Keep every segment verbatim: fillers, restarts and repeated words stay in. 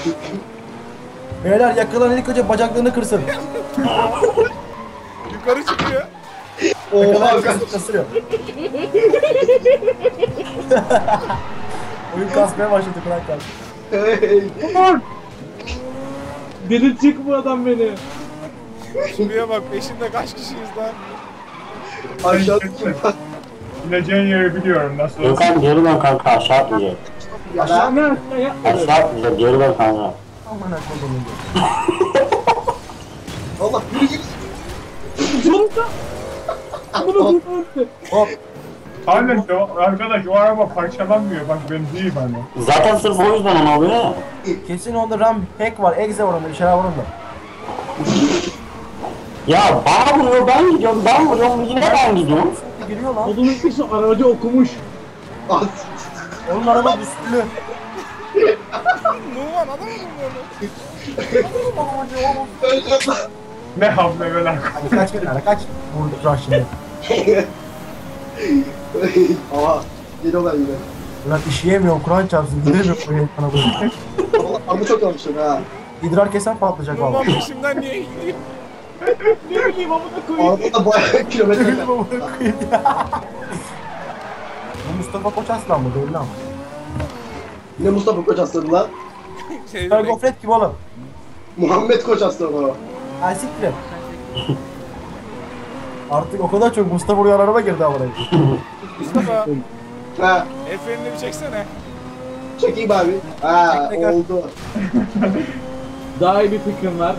Beyler yakılan ilk önce bacaklarını kırsın. Yukarı çıkıyor. Oha kırsın kasıyor. Oyun kasmaya başladı Kur'an kaldı. Hey. Delirtecek bu adam beni. Şuraya bak, peşinde kaç kişiyiz lan? Aşağı İneceğin yeri biliyorum nasıl olsa. Gökhan geri dön kanka, aşağı atlayacak. Aşağı ne aşağı yapma. Aşağı atlayacak, geri dön kanka. Aman kodumun. Allah yürü git. Yolda. Bunu kurtardı. Hop. Aynen de o- arkadaş o araba parçalanmıyor bak ben değil bana. Zaten sırf o yüzden onu oluyor ya. Kesin onda RAM hack var, exe var onda, bir şeyler var onda. Ya bana vuruyor, ben gidiyorum, ben vuruyorum, yine ben gidiyorum. Giriyor lan. Odunun kişi aracı okumuş. Ah, Onun araba üstülü. Numan adam mı bunu? öldüm lan. Ne havle böyle. Hadi kaç kere kaç. Vurduk rush şimdi. Aha. Geliyorlar yine. Ulan işleyemiyorum, Kur'an çarpsın. Gidemiyorum buraya bana böyle. Allah amma çok almışsın ha. İdrar kesen patlayacak Numan valla. peşimden niye gidiyor? Ne bileyim amına koyayım. Arada da bayağı kilometre. Öldüm amına koyayım ya. Bu Mustafa Koç Aslan mı? Değil lan. Yine Mustafa Koç aslanı lan. Şey, Süper gofret gibi oğlum. Muhammed Koç aslanı o. Ay siktir. Artık o kadar çok Mustafa Uyan araba girdi ha buraya. Mustafa, Ha. el frenini bir çeksene. Çekeyim abi. Ha Tekrar. oldu. Daha iyi bir fikrim var.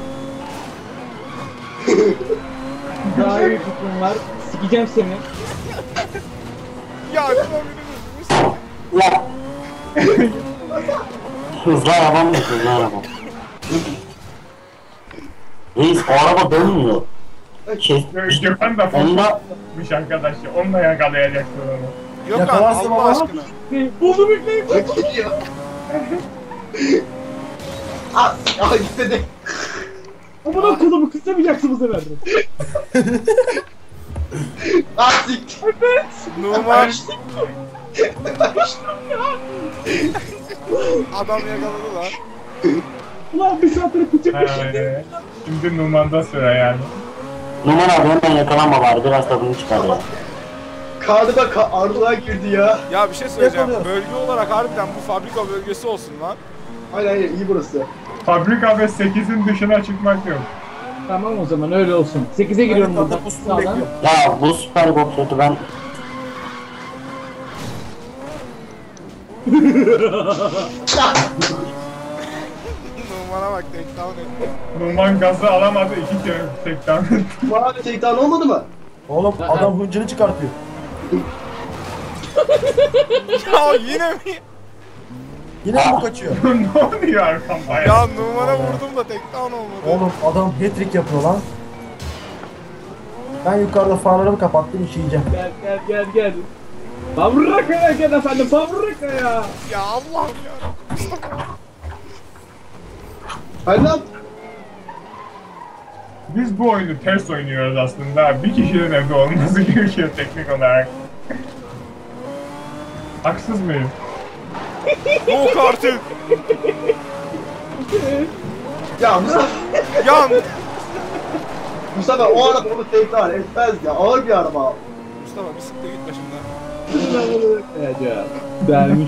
Daha iyi bir fikrim var. Sikeceğim seni. Ya Numan beni vurmuş. Ya. Hızlı araba mı? Hızlı araba. Reis o araba dönmüyor. Şey, Gökhan da onda fırlatmış arkadaş ya. Onunla yakalayacaksın onu. Yok lan, Yakalarsın Allah baba. aşkına. Buldum yükleyin. Bak geliyor. Ah, ah istedi. Amına kolumu kısamayacaksın bu sefer de. Ah siktir. Numan. Adam yakaladı lan. Ulan bir saattir küçük bir şey. He. Şimdi Numan'da sıra yani. Numan abi hemen yakalanma bari, biraz tadını çıkar ya. Karnıma ka ardığa girdi ya. Ya bir şey söyleyeceğim. Yakalıyor. Bölge olarak harbiden bu fabrika bölgesi olsun lan. Aynen aynen iyi burası. Fabrika ve sekizin dışına çıkmak yok. Tamam o zaman öyle olsun. sekize giriyorum Yukarıda buradan. pusulu Sağdan. bekliyor. Ya bu süper gofreti ben... Numan'a bak, take down etti. Numan gazı alamadı iki kere tekten. Bu arada tekrar olmadı mı? Oğlum adam hıncını çıkartıyor. Ya yine mi? Yine mi bu kaçıyor? Ne oluyor arkamda ya? Ya Numan'a vurdum da take down olmadı. Oğlum adam hat-trick yapıyor lan. Ben yukarıda farlarımı kapattım, işeyeceğim. Gel gel gel gel. Fabrikaya gel efendim fabrikaya. Ya Allah'ım ya. Ben ne yaptım? Biz bu oyunu ters oynuyoruz aslında. Bir kişinin evde olması gerekiyor teknik olarak. Haksız mıyım? Yok artık. Ya Mustafa, Ya Mustafa o araba onu tekrar etmez ya. Ağır bir araba. Mustafa bir siktir git başımdan. Fabrikaya. Dermiş.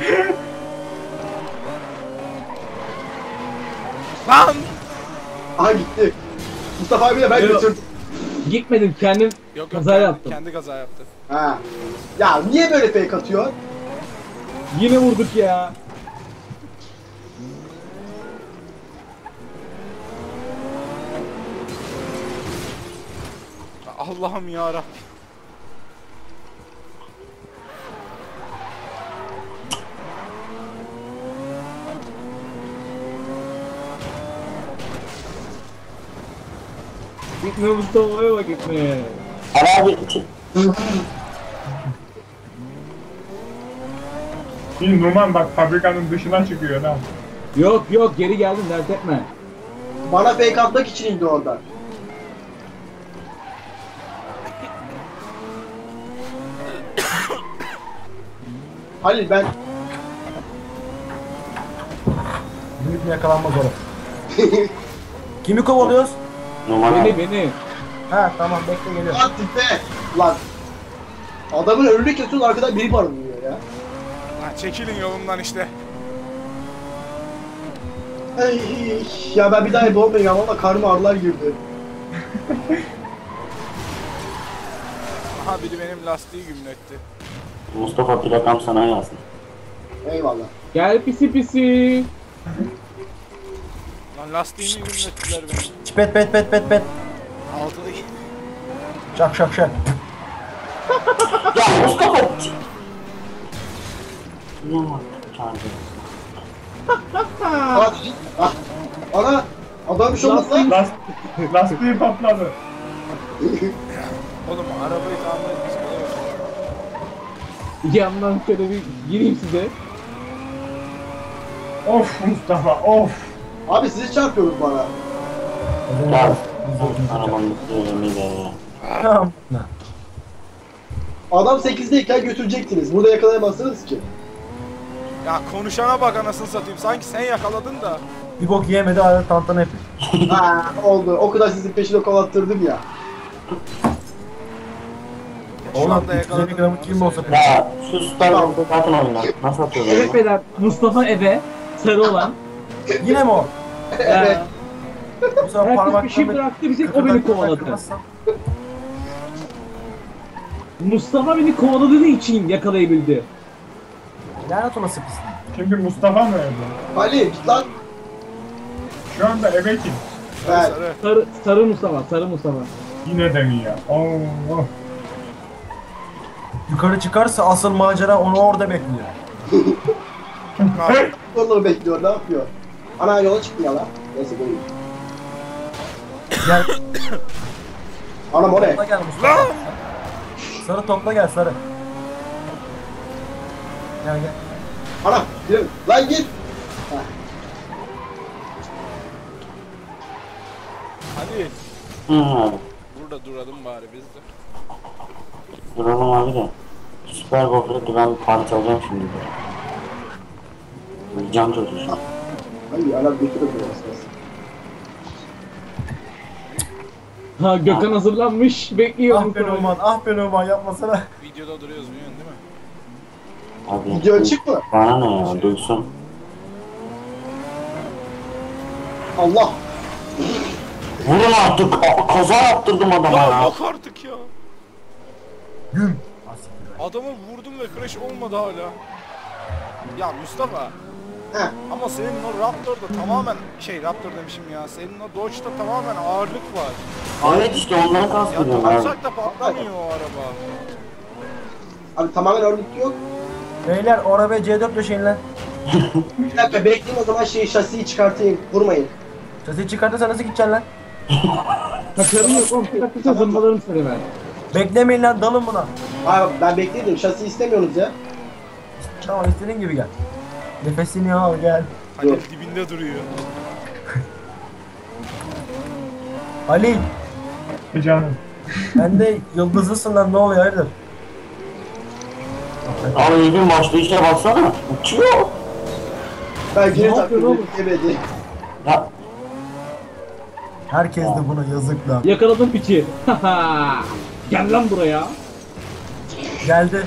Lan! Aha gitti. Mustafa abiyle ben Yok. götürdüm. Gitmedim kendim Yok yok, kaza kendi, yaptım. kendi kaza yaptı. Ha. Ya niye böyle fake atıyor? Yine vurduk ya. Allah'ım yarabbim. Gitme Mustafa'ya bak gitme. Ali abi... Bir Numan bak fabrikanın dışına çıkıyor lan. Yok yok geri geldim dert etme. Bana fake atmak için indi oradan. Halil ben Ümit yakalanmaz oğlum. Kimi kovalıyoruz? Numara. Beni beni. Ha tamam bekle geliyor. Lan tipe. Lan. Adamın önünü kesiyorsun arkadan biri parlıyor ya. Ha, çekilin yolumdan işte. Ay, ya ben bir daha evde olmayacağım ama karnıma ağrılar girdi. Aha biri benim lastiği gümletti. Mustafa plakam sana yazsın. Eyvallah. Gel pisi pisi. Lan lastiğimi gümlettiler beni. Pet pet pet pet pet. Altıda Şak şak şak. Ya Mustafa! Ne var? Çağırdı. Aa, ah, ana. Adam bir şey olmaz lan. Last, lastiği patladı. Oğlum arabayı tamir etmiş. Yandan şöyle bir gireyim size. Of Mustafa of. Abi sizi çarpıyoruz bana. Ya. Arabanın yemeğiyle ya. Tamam. Adam sekizdeyken götürecektiniz. Burada yakalayamazsınız ki. Ya konuşana bak anasını satayım. Sanki sen yakaladın da. Bir bok yiyemedi hala tantana yapıyor. Ha oldu. O kadar sizin peşine kovalattırdım ya. Şu Oğlum anda üç yüz elli yakaladım. gramı kim olsa Ya şu Starbucks'ta zaten oynar. Nasıl atıyorlar Evet onu? beyler. Mustafa eve. Sarı olan. Yine mi o? Evet. Bu sefer Herkes parmaklarını bir şey bıraktı bir tek o beni kıkırdak kovaladı. kırmazsan- Mustafa beni kovaladığı için yakalayabildi. Lanet olası pislik. Şimdi Mustafa mı öldü? Ali git lan. Şu anda eve kim? Ben. Sarı. Sarı, sarı Mustafa, sarı Mustafa. Yine de mi ya? Allah. Yukarı çıkarsa asıl macera onu orada bekliyor. Abi, Onları bekliyor. Ne yapıyor? Ana yola çıktı ya lan. Neyse koyayım. Gel Anam o ne? topla gel Mustafa. Sarı topla gel sarı. Gel gel. Anam gidelim. Lan git. Heh. hadi. Hı abi. Burada duralım bari biz de. Duralım abi de. Süper gofreti ben parçalayacağım şimdi. Can çocuğu. Hadi anam götürüyor biraz. Ha Gökhan hazırlanmış, bekliyor Ah be Mustafa. Numan, ah be Numan yapmasana. Videoda duruyoruz biliyorsun değil mi? Abi. Video açık mı? Bana ne ya duysun. Allah. Vurun artık. Ka- kaza yaptırdım adama Ya ya. yok artık ya. Güm. Adamı vurdum ve crash olmadı hala. Ya Mustafa. Heh. Ama senin o Raptor'da tamamen şey Raptor demişim ya. Senin o Dodge'da tamamen ağırlık var. Evet işte ondan Ya kastediyorum abi. tutsak da patlamıyor o araba. Abi tamamen örnek yok. Beyler o arabaya C dört döşeyin lan. Bir dakika bekleyin o zaman şeyi şasiyi çıkartayım. Vurmayın. Sesi çıkartırsa nasıl gideceksin lan? Kaçarım yok oğlum, çıkartırsa zırmalarım seni ben. Beklemeyin lan dalın buna. Abi ben bekledim. Şasi istemiyorsunuz ya. Tamam istediğin gibi gel. Nefesini al gel. Hani Dur. dibinde duruyor. Ali E canım. sen de yıldızlısın lan ne oluyor hayırdır? Abi ilgin başlayışa baksana. Uçuyor. Ben geri Ne yapıyorsun taktım. oğlum? Yemedi. Ya Herkes de buna yazık lan. Yakaladım piçi. Haha. Gel lan buraya. Geldi.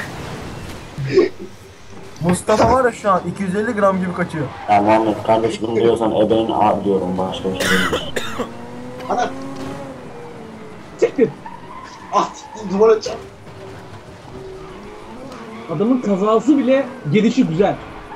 Mustafa var ya şu an iki yüz elli gram gibi kaçıyor. ya Muhammed kardeşim diyorsan ebeğin a diyorum başka bir şey değil. Ana. Siktir. Ah duvara çarp. Adamın kazası bile gelişi güzel.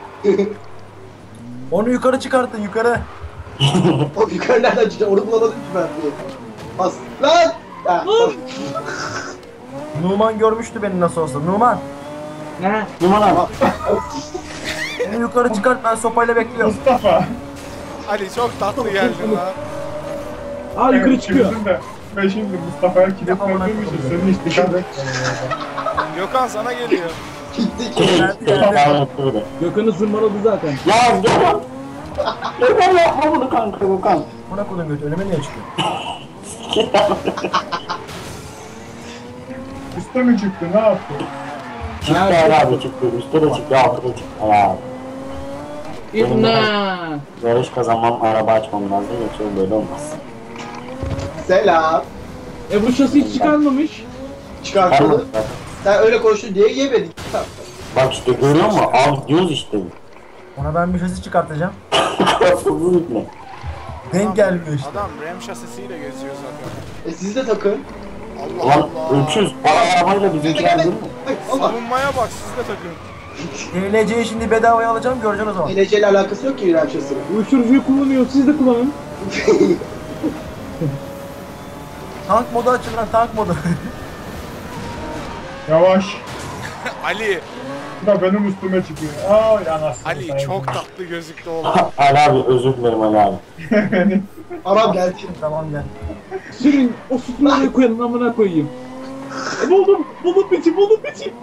Onu yukarı çıkartın yukarı. O yukarı nereden çıkacak? Onu bulamadım ki ben. Bas. Lan. Ha, Lan. Numan görmüştü beni nasıl olsa. Numan Ne? Numara. onu yukarı çıkart ben sopayla bekliyorum. Mustafa. Ali çok tatlı geldin lan. Aa yukarı Evet, çıkıyor. çözdüm de. Ben şimdi Mustafa'ya Amına kilitlendiğim için koyayım. senin hiç dikkat etmiyorum. Gökhan sana geliyor. gitti. Geldi, geldi. Gökhan'ı zırmaladı zaten. Ya Gökhan. Gökhan yapma bunu kanka Gökhan. Buna kodum götü önüme niye çıkıyor? Üste mi çıktı ne yaptı? Çıktı Ha, abi çıktı. Üstte de çıktı altı da çıktı. Ya. İbna. Yarış kazanmam, araba açmam lazım. Yoksa böyle olmaz. Selam. E bu şasi hiç çıkarmamış. Çıkartalım. Sen öyle konuştun diye yemedik. Bak işte görüyor musun? Abi diyoruz işte. Ona ben bir şasi çıkartacağım. Bu ne? Denk gelmiyor işte. Adam Ram şasisiyle geziyor zaten. E siz de takın. Allah Ulan Allah. öküz. Bana arabayla bizimkiler değil mi? Ay, Allah. Savunmaya bak siz de takın. D L C'yi şimdi bedavaya alacağım, göreceksin o zaman. D L C ile alakası yok ki İrem şasının. Uyuşturucuyu kullanıyor, siz de kullanın. Tank modu açın lan, tank modu. Yavaş. Ali, Bu da benim üstüme çıkıyor. Ay anasını Ali satayım. çok tatlı gözüktü oğlum. Ali abi özür dilerim Ali abi. Aram geldi. Tamam gel. Sürün, o sütunu oraya koyalım, amına koyayım. E, buldum, buldum biçim, buldum biçim.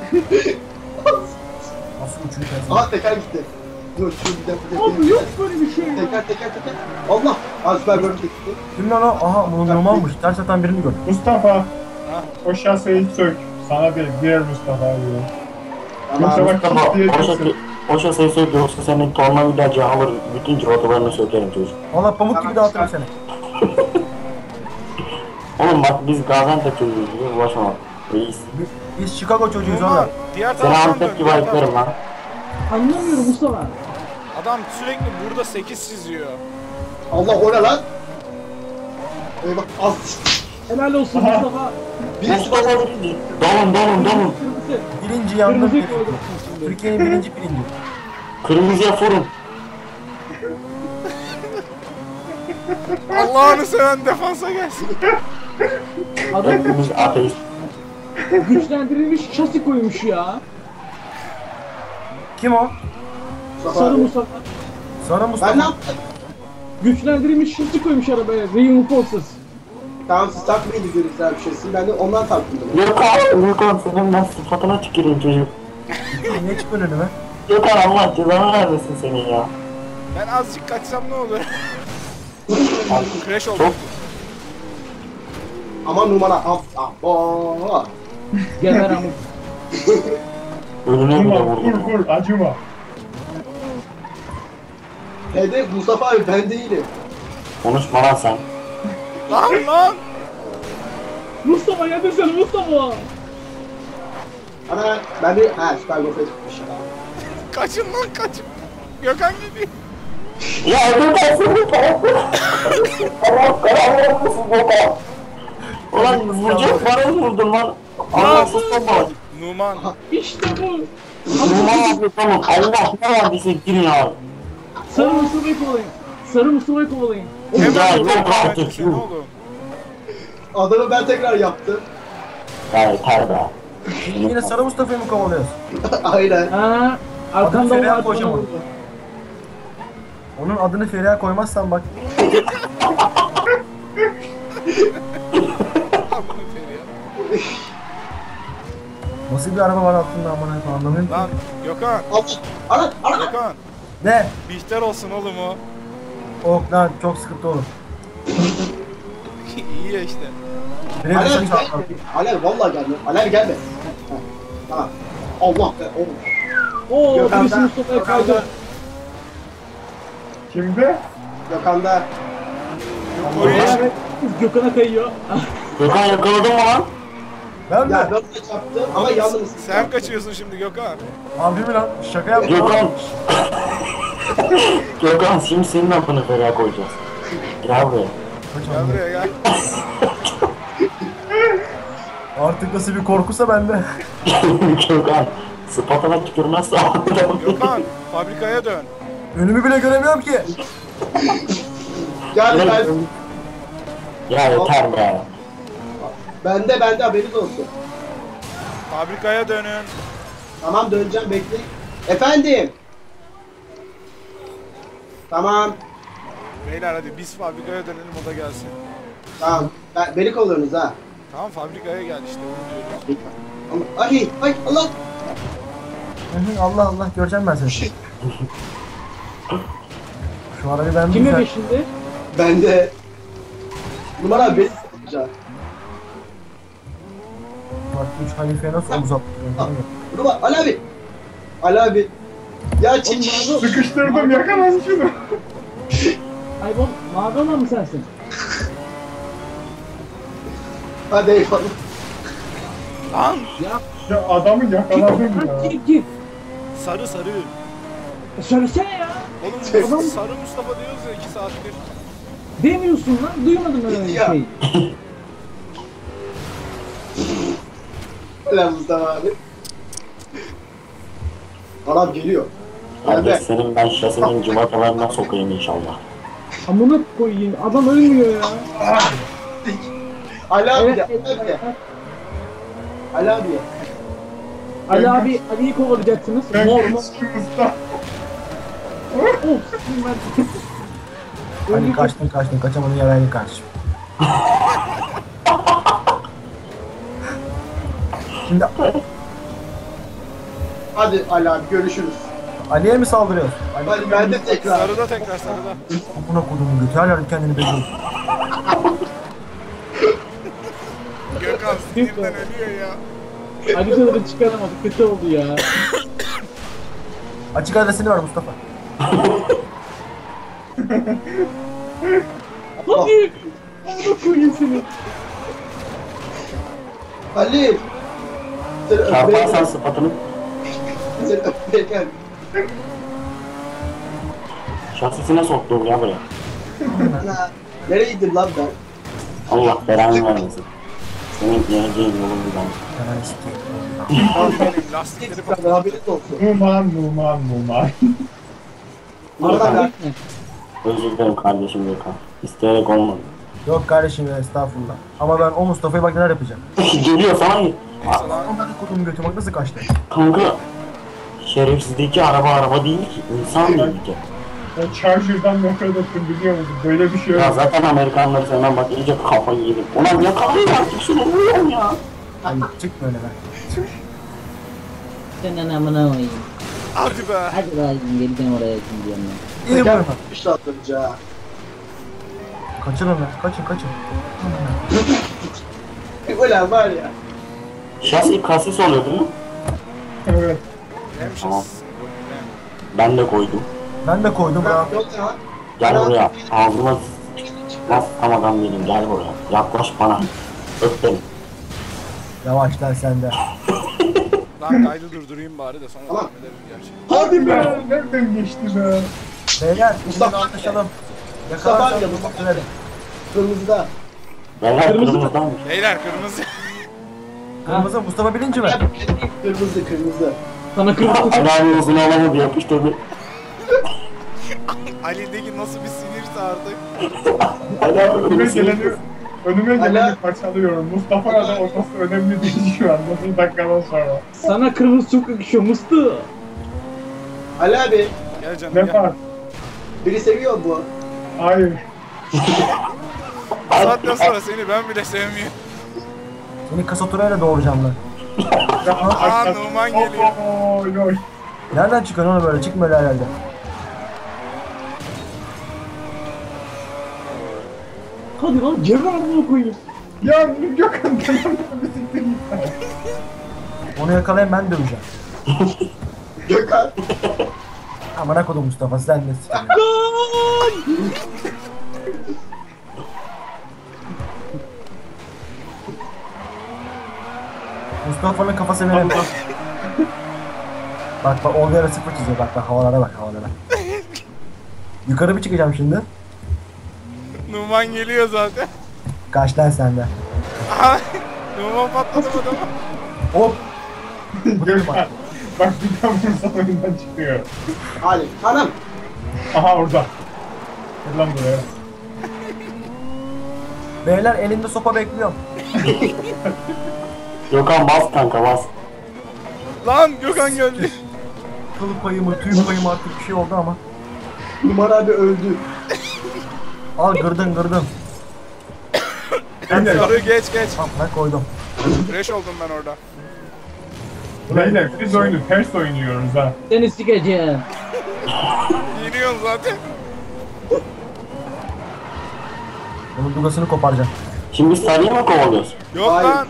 Nasıl uçuyor tersi? Aha teker gitti. Dur şu bir dakika. Abi yok böyle bir şey ya. Teker teker teker. Allah. Az süper bölüm gitti. Kim lan o? Aha bunu normalmiş. Ters atan birini gör. Mustafa. O şaseyi sök. Sana değil, diğer Mustafa'ya diyor. Yoksa Tamam. bak Mustafa kit diye o kesin. şase, o şaseyi sök yoksa senin tornavidacı alır bütün rotalarını sökerim çocuk. Valla pamuk gibi dağıtırım seni. Oğlum bak biz Gaziantep çocuğuyuz diyor ulaşamam. Reis. Biz, biz Chicago çocuğuyuz Numan, oğlum. diğer Seni taraftan dön. Antep gibi diğer ayıklarım taraftan. lan. Anlamıyorum Mustafa. Adam sürekli burada sekiz çiziyor. Allah o ne lan? Eyvah az. Helal olsun Mustafa. Birisi Mustafa birinci. Dalın dalın dalın. Kırmızı. Birinci yandım. Kırmızıyı koydum şimdi. Türkiye'nin birinci pirinci. Kırmızıya fırın. Allah'ını seven defansa gelsin. Adam Hepimiz ateist. güçlendirilmiş şasi koymuş ya. Kim o? Mustafa Sarı abi. Mustafa. Sarı Ben ne Mustafa. yaptım? Güçlendirilmiş şasi koymuş arabaya. Reinforces. Tamam siz takmayın bize güzel bir şeysin. Ben de ondan taktım. Yok abi yok abi senin ben sıfatına tüküreyim çocuk. Niye çıkıyorsun önüme? Yok abi Allah cezanı vermesin senin ya. Ben azıcık kaçsam ne olur? Crash oldu. Çok Ama numara af af. Oo. Geber ama. ölüne bile Vurma, vur vurdum. vur, acıma. Dede Mustafa abi ben değilim. Konuşma lan sen. Lan lan! Mustafa yatırsana Mustafa. Ana ben bir ha süper gofret tutmuş. Kaçın lan kaçın. Gökhan gidiyor. Ya ödül kalsın bu tarafı. Allah karar mısın baba? Ulan vuracak bana mı vurdun lan? Allahsız baba. Numan. İşte bu. Numan abi tamam. Allah ne vardıysa girin abi. Sarı Mustafa'yı kovalayın. Sarı Mustafa'yı kovalayın. Ya Hemen yok vurdu artık artık yuh. oğlum. Adamı ben tekrar yaptım. Ya yeter be. Şimdi yine Sarı Mustafa'yı mı kovalıyoruz? Aynen. Ha, Adını arkamda Feriha var. koyacağım. Onun adını Feriha koymazsan bak. Amına Feriha. Nasıl bir araba var altında aman hep anlamıyorum ki. Lan Gökhan. Allah. Ana ana. Gökhan. Ne? Bihter olsun oğlum o. Oh lan çok sıkıntı olur. İyi ya işte. Bire Alev düşen gelme. çarpar. Alev vallahi gelme. Alev gelme. Heh, tamam. Allah be. Oh. Oo, Gökhan'da- birisi Mustafa'ya kaydı. Kimde? Gökhan'da. O iş. Evet, Gökhan'a kayıyor. Gökhan yakaladın mı lan? Ben mi? Ya ben de çarptım ama yalnız. Sen kaçıyorsun şimdi Gökhan. Abi mi lan? Şaka yaptım. Gökhan. Gökhan şimdi senin lafını feriha koyacağız. Gel buraya. Gel buraya gel. Artık nasıl bir korkusa bende. Gökhan. Spatana tükürmezse Gökhan fabrikaya dön. Önümü bile göremiyorum ki. Yani ben. Ya yeter be. Bende bende haberiniz olsun. Fabrikaya dönün. Tamam döneceğim bekleyin. Efendim. Tamam. Beyler hadi biz fabrikaya dönelim o da gelsin. Tamam. Ben, beni kolluyorsunuz ha. Tamam fabrikaya gel işte onu diyoruz. Allah. Ay ay Allah. Hı hı, Allah Allah göreceğim ben seni. Şu arabayı ben bir Kime güzel... peşinde? Bende. Numara beni satacak. Bak üç halifeye nasıl omuz attırıyorum. Numara Ali abi. Ali abi. Ya çekiş. Sıkıştırdım yakalan şunu. Ay bu mavi olan mı sensin? Hadi eyvallah. Lan Ya Ya adamı yakaladım git, ya. git, git. sarı sarı. E, Söylesene ya. Oğlum Adam- sarı Mustafa diyoruz ya iki saattir. Demiyorsun lan. Duymadım öyle bir Ya. şey. Lan Mustafa abi. Adam geliyor. Kardeş Hadi. senin ben şasinin cıvatalarına sokayım inşallah. Amına koyayım. Adam ölmüyor ya. Ali abi Evet, de. evet, Ali abi de. evet. Ali abi de. Ali abi, Ali'yi kovalayacaksınız. Ben Mor mor. kaçtım usta. Of, ben... Hani kaçtın kaçtın kaçamadın yaraylı kardeşim. Şimdi Hadi Ali abi görüşürüz. Ali'ye mi saldırıyorsun? Ali, Hadi ben de tekrar. Sarıda tekrar sarıda. buna kodumu götü her yerde kendini belli. Gökhan sinirden ölüyor ya. Ali sınırı çıkaramadık. Kötü oldu ya. Açık adresini ver Mustafa. Hadi. Amına koyayım seni. Ali. Seni öpmeye Çarparsan gel. sıfatını Seni öpmeye gel. şasisine soktum ya buraya. Ha, nereye gittin lan ben? Allah belanı vermesin. Senin geleceğin yolun bir ben. Yani sikeyim. Benim lastikleri Tekrar patladı. haberiniz olsun. Numan numan numan. Arada ben. Özür dilerim kardeşim Gökhan. İsteyerek olmadı. Yok kardeşim ya estağfurullah. Ama ben o Mustafa'ya bak neler yapacağım. Geliyor sana git. Neyse lan. Ama kodumu götü bak nasıl kaçtı. Kanka şerefsizdeki araba araba değil ki. İnsan değil ki. O Charger'dan nefret ettim biliyor musun? Böyle bir şey Ya yok. zaten Amerikanlar senden bak iyice kafayı yedim. Ulan yakalayın artık şunu vuruyorum ya. Hani çık böyle ben. Senin amına koyayım. Hadi be. Hadi bakayım geleceğim oraya şimdi diyorum ben. İyi Teker vurma. tutmuş atlamış ha. Kaçırın lan. Kaçın kaçın. Ulan var ya. Şasi kasis oluyor değil mi? Evet. Hemşiz. Tamam. Ben de koydum. Ben de koydum ha. Yok ya. Gel buraya. Ağzıma çıkmaz tam adam değilim. Gel buraya. Yaklaş bana. Öp beni. Yavaş lan sen de. Lan kaydı durdurayım bari de sonra Tamam. devam edelim gerçi. Hadi be. Nereden geçti be? Beyler Mustafa- Mustafa anlaşalım. Mustafa Yakalarsan amca, Mustafa Mustafa. verin. Kırmızıda. Beyler Kırmızı- kırmızıdanmış. Beyler kırmızı. Kırmızı Mustafa bilinci mi? Kırmızı kırmızı. Sana kırmızı. Helal olsun alamadı yapıştırdı. Ali'deki nasıl bir sinirse artık. Helal Önüme olsun. geleni, önüme Hala- geleni parçalıyorum. Mustafa'ya da ortası önemli değil şu an. otuz dakikadan sonra. Sana kırmızı çok yakışıyor Mıstı. Ali abi. Gel canım Ne gel. var? Biri seviyor bu. Hayır. Bu saatten sonra seni ben bile sevmiyorum. Seni kasaturayla doğuracağım lan. Aa Numan geliyor. Oy oy. Nereden çıkıyorsun onu böyle? Çıkma öyle herhalde. Hadi lan cevher amına koyayım. Ya Gökhan tamam bir siktir git sen. Onu yakalayayım ben döveceğim. Gökhan. Amına kodum Mustafa sen de sikeyim. Mustafa'nın kafası benim. Bak bak Olga'ya sıfır çiziyor bak bak havalara bak havalara. Yukarı bir çıkacağım şimdi. Numan geliyor zaten. Kaç lan sende. Aha. Numan patladı adamı. Hop. Gökhan. Bak bir daha vursan oyundan çıkıyor. Ali. Hanım. Aha orada. Gel lan buraya. Beyler elimde sopa bekliyorum. Gökhan bas kanka bas. Lan Gökhan geldi. Kıl payımı, tüy payımı artık bir şey oldu ama. Numara abi öldü. Al gırdın gırdın. Sarı geç geç. Tamam ben koydum. Fresh oldum ben orada. Beyler biz oyunu ters oynuyoruz ha. Seni sikeceğim. Yeniyorsun zaten. Onun dugasını koparacağım. Şimdi biz sarıyı mı kovalıyoruz? Yok Hayır. lan.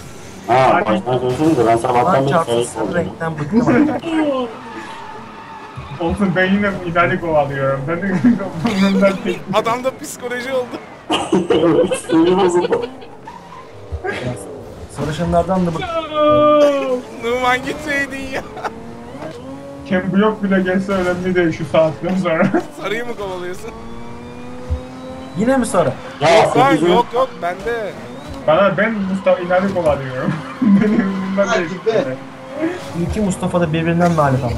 Ha baştan söylesene de ben sabahtan Lan beri çarpsın sarıyı sarı kovalıyorum. renkten bıktım artık. Olsun ben yine İlhan'ı kovalıyorum. Ben de umurumdan değil. Adamda psikoloji oldu. Sinir bozuldu. Sarışınlardan da bık. Numan gitseydin ya. Kim blok bile gelse önemli değil şu saatten sonra. Sarıyı mı kovalıyorsun? Yine mi sarı? Ya Lan sekizin yok yok bende. Bana ben Mustafa İlhan'ı kovalıyorum. Benim umurumdan değil. Hadi be. İki Mustafa da birbirinden nalet ama.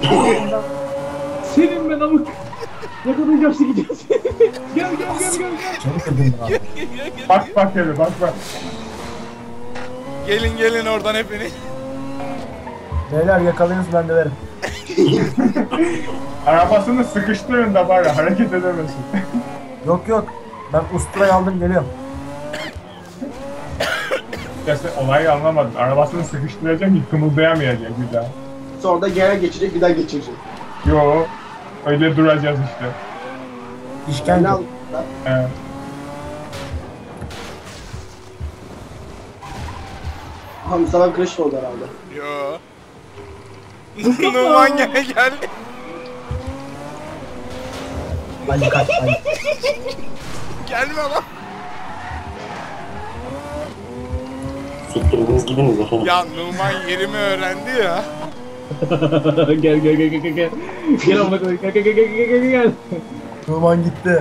Senin ben amık. Yakalayacağım seni gel. Gel gel gel gel. gel. Çabuk kırdın abi. Bak bak hele bak bak. Gelin gelin oradan hepiniz. Beyler yakalayınız ben de verim. Arabasını sıkıştırın da var ya hareket edemesin. Yok yok. Ben usturayı aldım geliyorum. Ya sen olayı anlamadın. Arabasını sıkıştıracak ki kımıldayamayacak bir daha. Sonra da gene geçecek bir daha geçirecek. Yo, öyle duracağız işte. İşkence. Ne al? Evet. Aha Mustafa Kılıç oldu herhalde. Yo. Numan gene geldi. Ali kaç Ali. Gelme lan. siktiriniz gidiniz efendim. Ya Numan yerimi öğrendi ya. Gel gel gel gel gel. Gel amına koyayım. Gel gel gel gel gel gel gel. Numan gitti.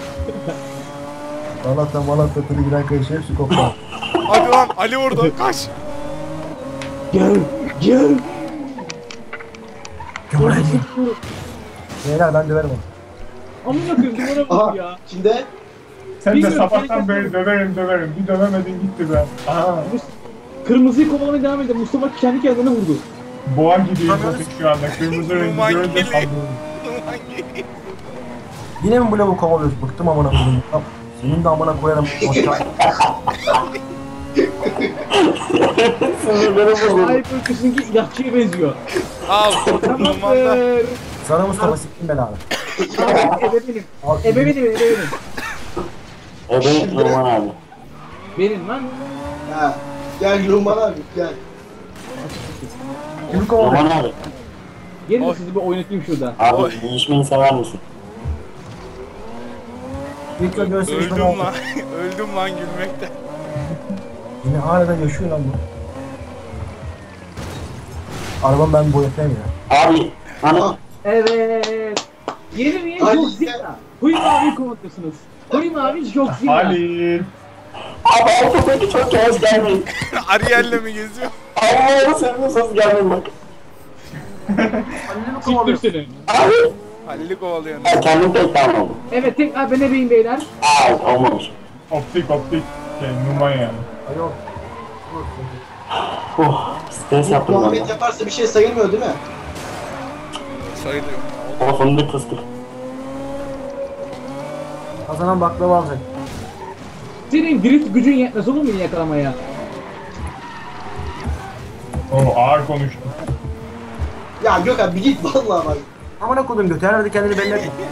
Galata Malata tırı giren kayışı hepsi koptu. Hadi lan Ali orada kaç. Gel gel. Gömleğim. Beyler ben de verim onu. Amına koyayım duvara Aha vurdu ya. kimde? Sen de Bilmiyorum, sabahtan sen- beri döverim döverim. Bir dövemedin gitti be. Aha. Kırmızıyı kovalamaya devam ediyor. Mustafa kendi kendine vurdu. Boğa gibiyim bakın şu anda. Kırmızı rengi Numan görünce geliyor. sallıyorum. Numan geliyor. Yine mi bu lavu kovalıyoruz? Bıktım amına koyayım. Yap. Senin de amına koyarım. Boşver. Sinirlerim bozuldu. Ay bölgesindeki ilahçıya benziyor. Al Numan'da. Tamamdır. Sarı Mustafa siktim belanı. Abi ebe benim. Al. Ebe benim ebe benim. Evet Numan abi. Benim lan. Ha. Gel Numan abi gel. Kimi kovalıyor? Numan abi. Gelin Oy. sizi bir oynatayım şurada. Abi Oy. değişmeyi sever misin? İlk önce gösterişmen Öldüm oldu. lan. Öldüm lan gülmekten. Yine hala yaşıyor lan bu. Arabamı ben boyatayım ya. Abi hani Evet. Yeni niye Hadi Godzilla? Huy mavi komutasınız. Huy mavi Godzilla. Halil. abi ortadaki çok kez gelmeyin. Ariel'le mi geziyor? Allah'ını seviyorsanız gelmeyin bak. Annemi Siktir kovalıyor. seni. Abi Halil'i kovalıyor. ben kendim pek kalmadım. Evet tek abi ben ebeyim beyler. Aa olmamış. Optik optik. Şey Numan yani. Ay yok. Oh stres yaptım ben. Muhammed yaparsa bir şey sayılmıyor değil mi? Sayılıyor. Telefonu bir kıstık. Kazanan baklava alacak. Senin drift gücün yetmez olur mu beni yakalamaya? O ağır konuştu. Ya Gökhan bir git vallahi bak. Amına koydum götü. Her yerde kendini belli etme.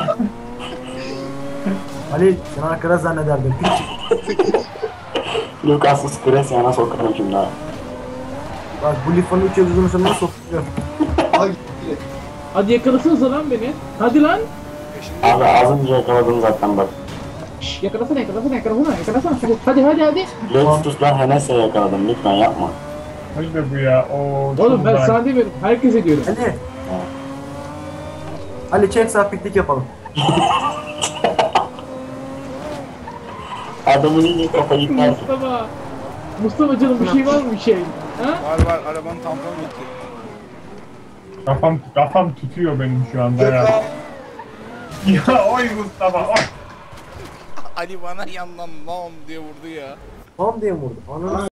Ali sen arkada zannederdin. Piç. Lucas'ı stres yana sokarım şimdi abi. Bak bu lifanın üç yıldızını sonuna sokuyor. Aha gitti. Hadi yakalasınıza lan beni. Hadi lan. Abi az önce yakaladım zaten bak. Şşş yakalasana yakalasana yakalasana yakalasana çabuk. Hadi hadi hadi. Lexus'la Hennessy yakaladım lütfen yapma. Hadi bu ya. Oo, Oğlum ben çok sana demiyorum. Herkese diyorum. Ali. Ali çek saat piknik yapalım. Adamın iyice kafa gitti. Mustafa. Mustafa canım bir şey var mı bir şey? Ha? Var var arabanın tamponu gitti. Kafam, kafam tutuyor benim şu anda Gökhan. ya. Ya oy Mustafa oy. Ali bana yandan lan diye vurdu ya. Tamam diye mi vurdu? Ananı